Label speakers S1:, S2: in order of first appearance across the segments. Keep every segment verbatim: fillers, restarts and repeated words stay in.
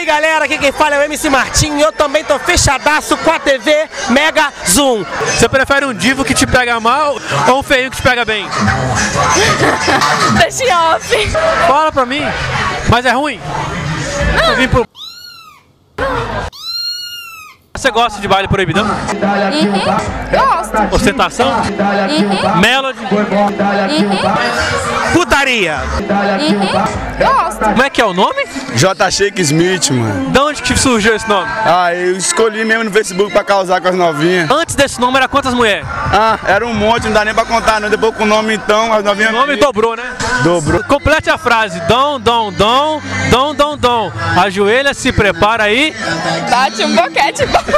S1: galera, aqui quem fala é o M C Martim e eu também tô fechadaço com a T V Mega Zoom.
S2: Você prefere um divo que te pega mal ou um feinho que te pega bem?
S3: Deixa em off.
S2: Fala pra mim, mas é ruim? Eu vim pro... Você gosta de baile proibidão?
S3: Uhum. Gosto.
S2: Ostentação?
S3: Uhum.
S2: Melody?
S3: Uhum.
S1: Putaria.
S3: Uhum. Gosto.
S2: Como é que é o nome?
S4: J. Shake Smith, mano.
S2: De onde que surgiu esse nome?
S4: Ah, eu escolhi mesmo no Facebook pra causar com as novinhas.
S2: Antes desse nome era quantas mulheres?
S4: Ah, era um monte, não dá nem pra contar não. Depois com o nome então, as novinhas...
S2: O nome dobrou, né?
S4: Dobrou.
S2: Complete a frase. Dom, dom, dom, dom, dom, dom. Ajoelha, se prepara aí.
S3: Bate um boquete bom.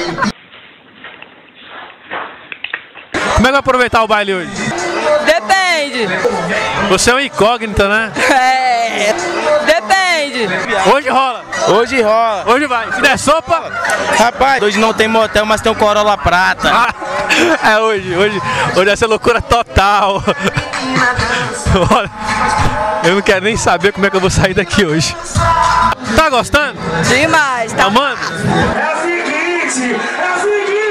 S2: Como é que vai aproveitar o baile hoje?
S3: Depende.
S2: Você é um incógnito, né?
S3: É. Depende.
S2: Hoje rola.
S4: Hoje rola.
S2: Hoje vai. Se der sopa...
S4: Rapaz, hoje não tem motel, mas tem um Corolla prata.
S2: Ah, é hoje. Hoje, hoje vai ser loucura total. Olha, eu não quero nem saber como é que eu vou sair daqui hoje. Tá gostando?
S3: Demais. Tá?
S2: Amando?
S1: É o seguinte, é o seguinte.